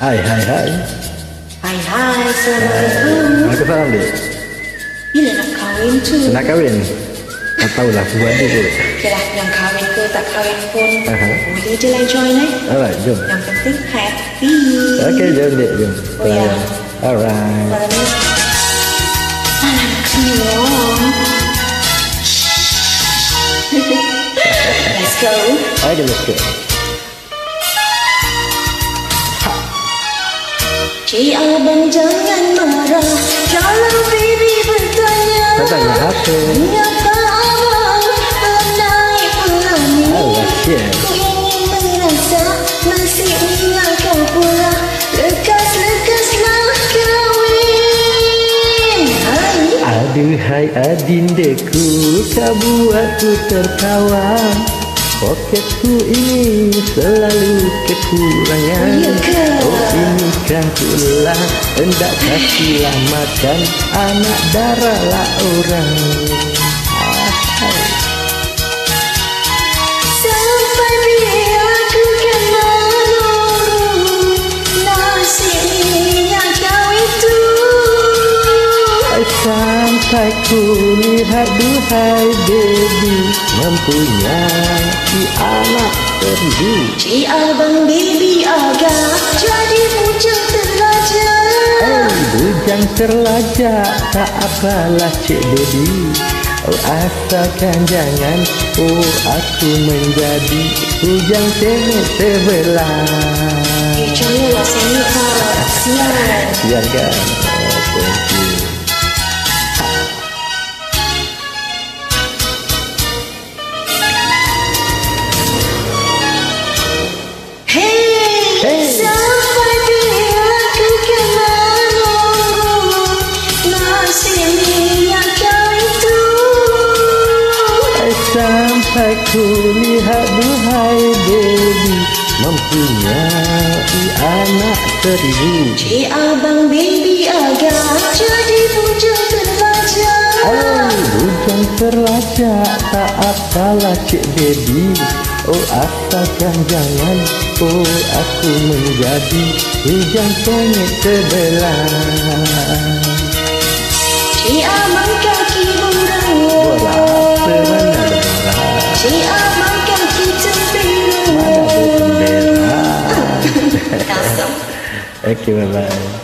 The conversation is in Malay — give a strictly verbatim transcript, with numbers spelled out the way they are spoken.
Hai, hai, hai. Hai, hai, Assalamualaikum. Aku salam, Dek. Bila nak kahwin tu? Nak kahwin? Tak tahulah, buat dia kot. Okay lah, yang kahwin ke tak kahwin pun Aha. boleh je lah join eh. Alright, jom. Yang penting happy. Okay, jom, Dek, jom. Oh, ya. Alright. Malam ni malam kliwon. Let's go. Okay, let's go. Cik Abang jangan marah kalau baby bertanya. Bertanya apa? Mengapa Abang menaik pelani? Allah, shit. Ku ingin merasa masih ingat kau pula. Lekas-lekaslah kahwin. Hai. Aduhai adindaku, kau buatku tertawa. Poketku ini selalu kekurangan. Ya ke? Oh, ini kan pula hendak kasihlah makan anak darahlah orang. Sampai bila ku kena nunggu nasib minyak kau itu. Sampai ku lihat duhai baby mempunyai anak seribu. Cik Abang baby agak jadi bujang terlajak. Eh, bujang terlajak tak apalah cik baby. Oh, asalkan jangan oh aku menjadi bujang cengek sebelah. Eh, janganlah sengit kau. Sian. Sian kan? Oh, thank you. Hey, Hey. sampai bila ku kena nunggu nasib minyak kau itu. Sampai ku lihat duhai baby mempunyai anak seribu. Cik Abang baby agak jadi bujang terlajak. Oh, bujang terlajak tak apalah cik baby. Oh, asalkan jangan oh aku menjadi bujang cengek sebelah. Cik Abang kaki Bola burung. apa mana ada bola? Cik Abang kaki tempera. Mana ada bendera? Kasar. Okay, bye bye.